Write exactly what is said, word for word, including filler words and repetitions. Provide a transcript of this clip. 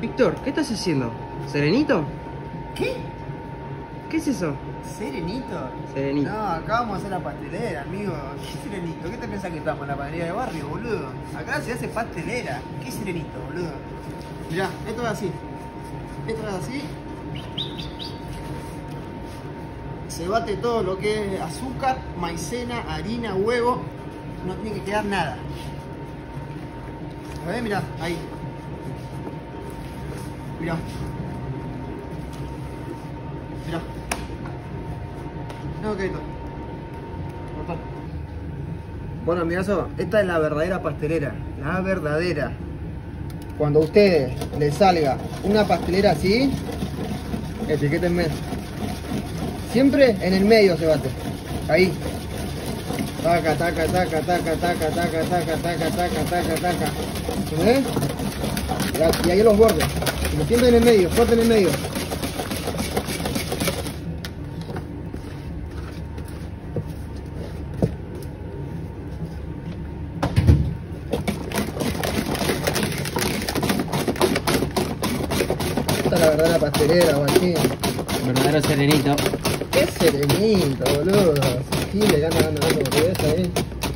Víctor, ¿qué estás haciendo? ¿Serenito? ¿Qué? ¿Qué es eso? ¿Serenito? Serenito. No, acá vamos a hacer la pastelera, amigo. ¿Qué serenito? ¿Qué te pensás que estamos en la panadería de barrio, boludo? Acá se hace pastelera. ¿Qué serenito, boludo? Mirá, esto es así. Esto es así. Se bate todo lo que es azúcar, maicena, harina, huevo. No tiene que quedar nada. A ver, mirá, ahí. Mirá. Mirá. No, que esto. Bueno, amigazo, esta es la verdadera pastelera. La verdadera. Cuando a ustedes les salga una pastelera así, etiquétenme. Siempre en el medio se bate. Ahí. Taca, taca, taca, taca, taca, taca, taca, taca, taca, taca, taca. ¿Ves? Y ahí los bordes. Como siempre en el medio, fuerte en el medio. Esta es la verdadera pastelera, guachín. Verdadero serenito. Qué serenito, boludo. Sí, le gana, gana, gana, boludo, ahí.